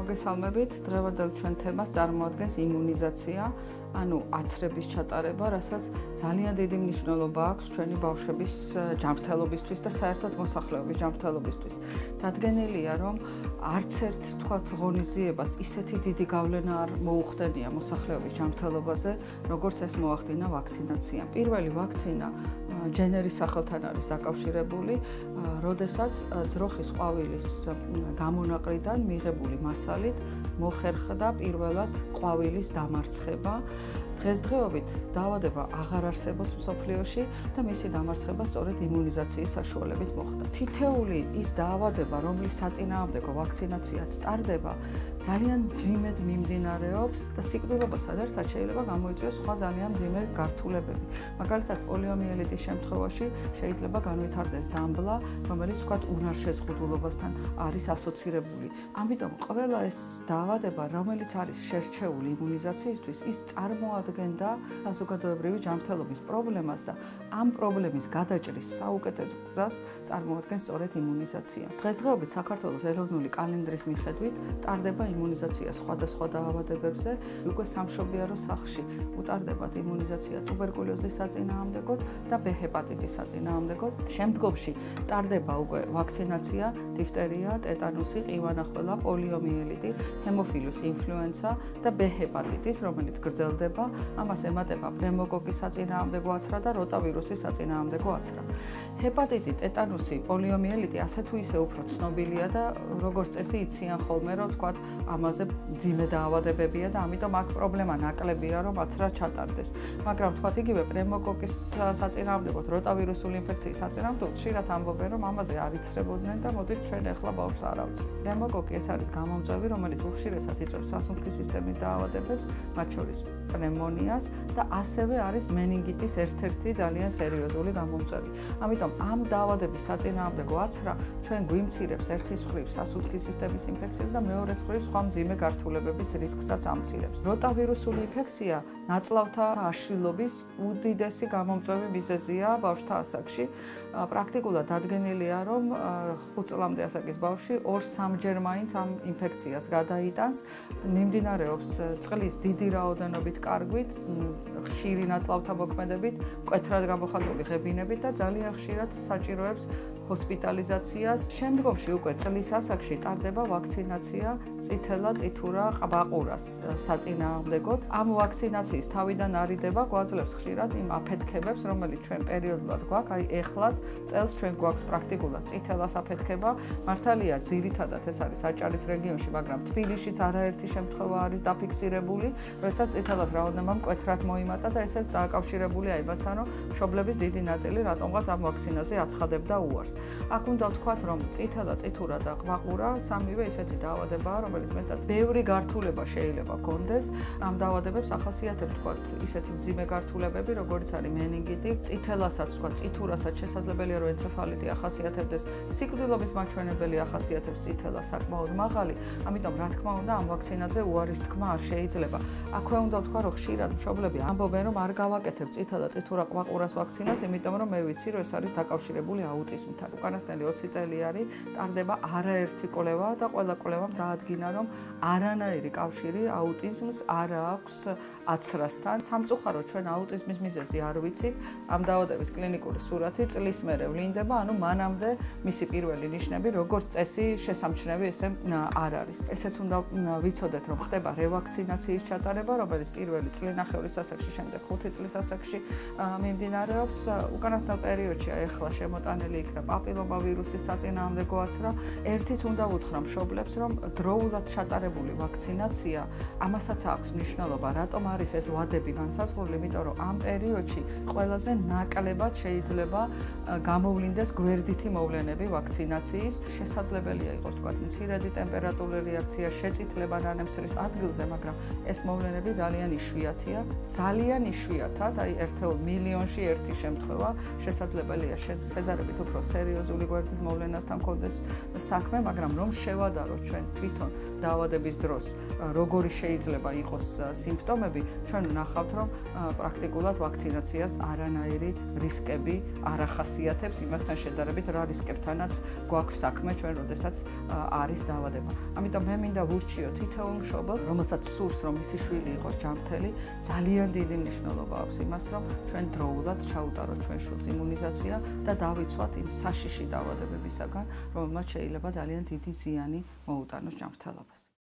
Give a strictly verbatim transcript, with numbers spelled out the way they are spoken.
მოგესალმებით, დღევანდელ ჩვენ თემას წარმოადგენს იმუნიზაცია, ანუ აცრების ჩატარება, რასაც ძალიან დიდი მნიშვნელობა აქვს ჩვენი ბავშვების ჯანმრთელობისთვის და საერთოდ მოსახლეობის ჯანმრთელობისთვის. დადგენილია, რომ არც ერთ თქვათ ღონისძიებას ისეთი დიდი გავლენა არ მოუხდენია მოსახლეობის ჯანმრთელობაზე, როგორც ეს მოახდინა ვაქცინაციამ. პირველი ვაქცინა ჯენერის სახელთან არის დაკავშირებული, როდესაც ძროხის ყვავილის გამონაყრიდან მიღებული მასალით მოხერხდა პირველად ყვავილის დამარცხება. დღესდღეობით დაავადება აღარ არსებობს მსოფლიოში და მისი დამარცხება სწორედ იმუნიზაციის საშუალებით მოხდა. თითეული ის დაავადება, რომლის საწინააღმდეგო ვაქცინაციაც ტარდება, ძალიან მძიმედ მიმდინარეობს და სიკვდილობასთან ერთად შეიძლება გამოიწვიოს სხვა ძალიან მძიმე გართულებები. მაგალითად, პოლიომიელიტის შემთხვევაში შეიძლება განვითარდეს დამბლა, რომელიც ვთქვათ უნარშეზღუდულობასთან არის ასოცირებული. ამიტომ ყველა ეს დაავადება, რომელიც არის შერჩეული იმუნიზაციისთვის, ის წარმოადგენდა საზოგადოებრივი ჯანმრთელობის პრობლემას და ამ პრობლემის გადაჭრის საუკეთესო გზას წარმოადგენს სწორედ იმუნიზაცია. დღესდღეობით საქართველოს ეროვნული კალენდრის მიხედვით ტარდება იმუნიზაცია სხვადასხვა დაავადებებზე, უკვე სამშობიარო სახლში უტარდებათ იმუნიზაცია ტუბერკულოზის საწინააღმდეგოდ და ბ ჰეპატიტის საწინააღმდეგოდ. შემდგომში ტარდება უკვე ვაქცინაცია დიფტერია, ტეტანუსი, ყივანახველა, პოლიომიელიტი, ჰემოფილუს ინფლუენცა და ბ ჰეპატიტის, რომელიც გრძელდება. ამას ემატება პნევმოკოკის საწინააღმდეგო აცრა და როტავირუსის საწინააღმდეგო აცრა. ჰეპატიტი, ტეტანუსი, პოლიომიელიტი ასე თუ ისე უფრო ცნობილია და როგორც წესი იციან ხოლმე, რომ თქვათ ამაზე მძიმე დაავადებებია და ამიტომ აქ პრობლემა ნაკლებია, რომ აცრა ჩატარდეს. მაგრამ თქვათ იგივე პნევმოკოკის საწინააღმდეგოდ, როტავირუსული ინფექციის საწინააღმდეგოდ ხშირად ამბობენ, რომ ამაზე არ იცრებოდნენ და მოდით ჩვენ ახლა ბავშვს არ ავწევთ. პნევმოკოკი ეს არის გამომწვევი, რომელიც უხშირესად იწვევს სასუნთქის სისტემის დაავადებებს, მათ შორის პნევმონიას და ასევე არის მენინგიტის ერთ-ერთი ძალიან სერიოზული გამომწვევი. ამიტომ ამ დაავადების საწინააღმდეგო აცრა ჩვენ გვიმცირებს ერთის მხრივ სასუნთქის სისტემის ინფექციებს და მეორეს მხრივ სხვა მძიმე გართულებების რისკსაც ამცირებს. როტავირუსული ინფექცია ნაწლავთა აშლილობის უდიდესი გამომწვევი მიზეზია ბავშვთა ასაკში. პრაქტიკულად დადგენილია, რომ ხუთ წლამდე ასაკის ბავშვი ორ-სამჯერ მაინც ამ ინფექციას გადაიტანს. მიმდინარეობს წყლის დიდი რაოდენობით კარგვით, ხშირი ნაწლავთა მოქმედებით, მკვეთრად გამოხატული ღებინებით და ძალიან ხშირად საჭიროებს ჰოსპიტალიზაციას. შემდგომში უკვე წლის ასაკში ტარდება ვაქცინაცია წითელა, წითურა, ყბაყურას საწინააღმდეგოდ. ამ ვაქცინაციის თავიდან არიდება გვაძლევს ხშირად იმ აფეთქებებს, რომელიც ჩვენ პერიოდულად გვაქვს, აი ეხლაც წელს ჩვენ გვაქვს პრაქტიკულად წითელას აფეთქება. მართალია, ძირითადად ეს არის აჭარის რეგიონში, მაგრამ თბილისშიც არაერთი შემთხვევა არის დაფიქსირებული, როდესაც წითელას რაოდენობა მკვეთრად მოიმატა და ესეც დაკავშირებულია იმასთან, რომ მშობლების დიდი ნაწილი რატომღაც ამ ვაქცინაზე აცხადებდა უარს. აქ უნდა ვთქვათ, რომ წითელა, წითურა და ყბაყურა სამივე ისეთი დაავადებაა, რომელიც მეტად ბევრი გართულება შეიძლება ჰქონდეს. ამ დაავადებებს ახასიათებს ვთქვათ ისეთი მძიმე გართულებები, როგორც არის მენინგიტი, წითელასაც ვთქვათ, წითურასაც შესაძლებელია, რომ ენცეფალიტი ახასიათებდეს, სიკვდილობის მაჩვენებელი ახასიათებს წითელა საკმაოდ მაღალი, ამიტომ რა თქმა უნდა ამ ვაქცინაზე უარის თქმა არ შეიძლება. აქვე უნდა ვთქვა, რომ ხშირად მშობლები ამბობენ, რომ არ გავაკეთებ წითელა, წითურა, ყბაყურას ვაქცინას, იმიტომ რომ მე ვიცი, რომ ეს არის დაკავშირებული აუტიზმთან. უკანასკნელი ოცი წელი არის, ტარდება არაერთი კვლევა და ყველა კვლევამ დაადგინა, რომ არანაირი კავშირი აუტიზმს არ აქვს აცრასთან. სამწუხაროდ ჩვენ აუტიზმის მიზეზი არ ვიცით. ამ დაავადების კლინიკური სურათი წლის მერე ვლინდება, ანუ მანამდე მისი პირველი ნიშნები, როგორც წესი, შესამჩნევი ესე არ არის. ესეც უნდა ვიცოდეთ, რომ ხდება რევაქცინაციის ჩატარება, რომელიც პირველი წლინახევრის ასაკში, შემდეგ ხუთი წლის ასაკში მიმდინარეობს. უკანასკნელ პერიოდში ახლა შემოტანილი იქნა პაპილომავირუსის საწინააღმდეგო აცრა. ერთიც უნდა ვუთხრა მშობლებს, რომ დროულად ჩატარებული ვაქცინაცია ამასაც აქვს მნიშვნელობა, რატომ არის ეს ვადები განსაზღვრული, იმიტომ რომ ამ პერიოდში ყველაზე ნაკლებად შეიძლება გამოვლინდეს გვერდითი მოვლენები ვაქცინაციის. შესაძლებელია იყოს თქვათ მცირედი ტემპერატურული რეაქცია, შეწითლება ნანემსრის ადგილზე, მაგრამ ეს მოვლენები ძალიან იშვიათია. ძალიან იშვიათად, აი ერთეულ მილიონში ერთი შემთხვევა შესაძლებელია შედარებით უფრო სერიოზული გვერდით მოვლენასთან მქონდეს საქმე, მაგრამ რომ შევადაროთ ჩვენ თვითონ დაავადების დროს, როგორი შეიძლება იყოს სიმპტომები, ჩვენ ვნახავთ, რომ პრაქტიკულად ვაქცინაციას არანაირი რისკები არ ახასიათებს იმასთან შედარებით, რა რისკებთანაც გვაქვს საქმე ჩვენ, როდესაც არის დაავადება. ამიტომ მე მინდა ვურჩიო თითოეულ მშობელს, რომელსაც სურს, რომ მისი შვილი იყოს ჯანმრთელი, ძალიან დიდი მნიშვნელობა აქვს იმას, რომ ჩვენ დროულად ჩაუტაროთ ჩვენ შვილს იმუნიზაცია და დავიცვათ იმ საშიში დაავადებებისაგან, რომელმაც შეიძლება ძალიან დიდი ზიანი მოუტანოს ჯანმრთელობას.